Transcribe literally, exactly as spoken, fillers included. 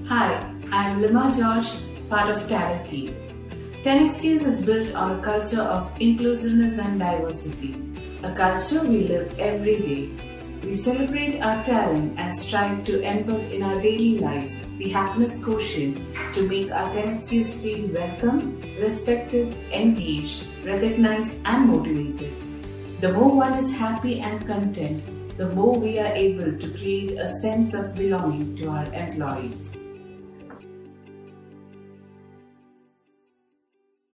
Hi, I'm Lima George, part of Talent Team. ten X Ts is built on a culture of inclusiveness and diversity, a culture we live every day. We celebrate our talent and strive to embed in our daily lives the happiness quotient to make our ten X Ts feel welcome, respected, engaged, recognized and motivated. The more one is happy and content, the more we are able to create a sense of belonging to our employees.